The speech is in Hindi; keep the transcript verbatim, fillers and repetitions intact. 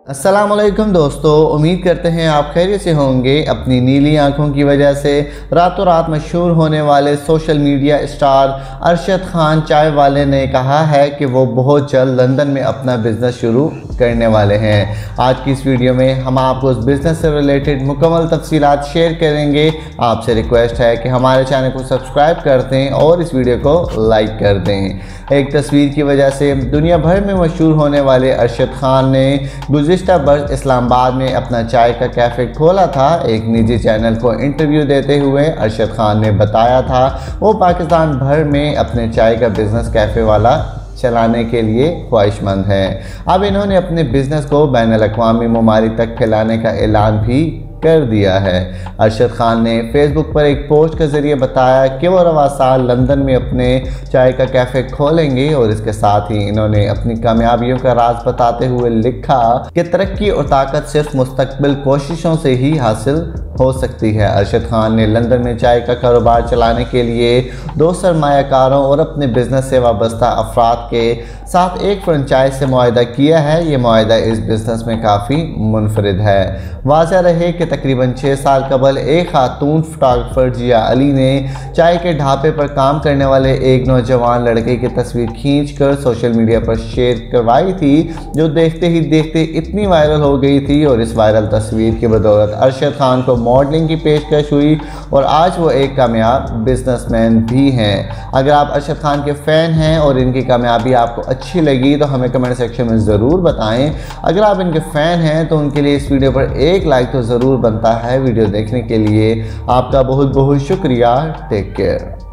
अस्सलाम वालेकुम दोस्तों, उम्मीद करते हैं आप खैरियत से होंगे। अपनी नीली आंखों की वजह से रातों रात मशहूर होने वाले social media star Arshad Khan चायवाले ने कहा है कि वो बहुत जल्द लंदन में अपना बिज़नेस शुरू करने वाले हैं। आज की इस वीडियो में हम आपको उस बिज़नेस से रिलेटेड मुकम्मल तफसीलात शेयर करेंगे। आपसे रिक्वेस्ट है कि हमारे चैनल को सब्सक्राइब कर दें और इस वीडियो को लाइक कर दें। एक तस्वीर की वजह से दुनिया भर में मशहूर होने वाले अरशद खान ने गुज़िश्ता बरस इस्लामाबाद में अपना चाय का कैफ़े खोला था। एक निजी चैनल को इंटरव्यू देते हुए अरशद खान ने बताया था वो पाकिस्तान भर में अपने चाय का बिज़नेस कैफ़े वाला चलाने के लिए ख्वाहिशमंद हैं। अब इन्होंने अपने बिज़नेस को बैनुल-अक़वामी ममालिक तक फैलाने का ऐलान भी कर दिया है। अरशद खान ने फेसबुक पर एक पोस्ट के ज़रिए बताया कि वो रवा साल लंदन में अपने चाय का कैफ़े खोलेंगे और इसके साथ ही इन्होंने अपनी कामयाबियों का राज बताते हुए लिखा कि तरक्की और ताकत सिर्फ मुस्तक़बिल कोशिशों से ही हासिल हो सकती है। अरशद खान ने लंदन में चाय का कारोबार चलाने के लिए दो सरमायाकारों और अपने बिज़नेस से वाबस्ता अफराद के साथ एक फ्रेंचाइज से मुआहदा किया है। ये मुआहदा इस बिज़नेस में काफ़ी मुनफरिद है। वाज़ह रहे कि तकरीबन छः साल कबल एक खातून फोटोग्राफर जिया अली ने चाय के ढाबे पर काम करने वाले एक नौजवान लड़के की तस्वीर खींचकर सोशल मीडिया पर शेयर करवाई थी, जो देखते ही देखते इतनी वायरल हो गई थी और इस वायरल तस्वीर की बदौलत अरशद खान को मॉडलिंग की पेशकश हुई और आज वो एक कामयाब बिजनेसमैन भी हैं। अगर आप अरशद खान के फ़ैन हैं और इनकी कामयाबी आपको अच्छी लगी तो हमें कमेंट सेक्शन में ज़रूर बताएं। अगर आप इनके फ़ैन हैं तो उनके लिए इस वीडियो पर एक लाइक तो ज़रूर बनता है। वीडियो देखने के लिए आपका बहुत बहुत शुक्रिया। Take care.